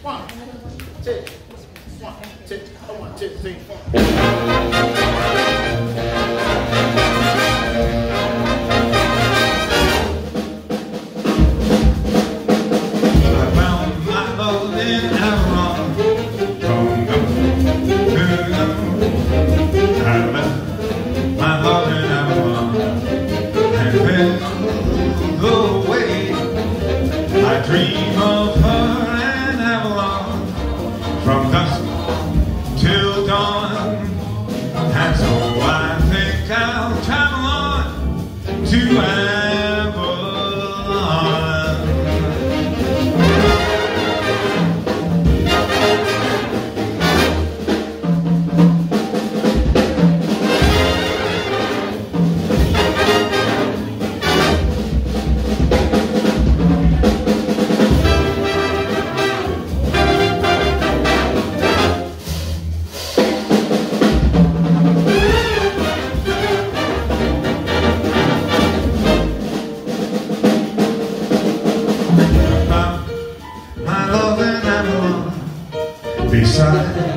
1, 2, 1, 2, 1, 2, 3, 4. I found my love in Avalon. From dusk to dawn, I left my love in Avalon and fell away. I dream of her and Avalon from dusk till dawn, and so I think I'll travel on to Avalon. My love in Avalon beside